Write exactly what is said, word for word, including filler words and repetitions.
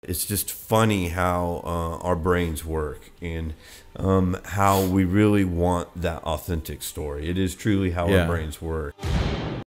it's just funny how uh, our brains work and um, how we really want that authentic story. It is truly how Yeah. our brains work.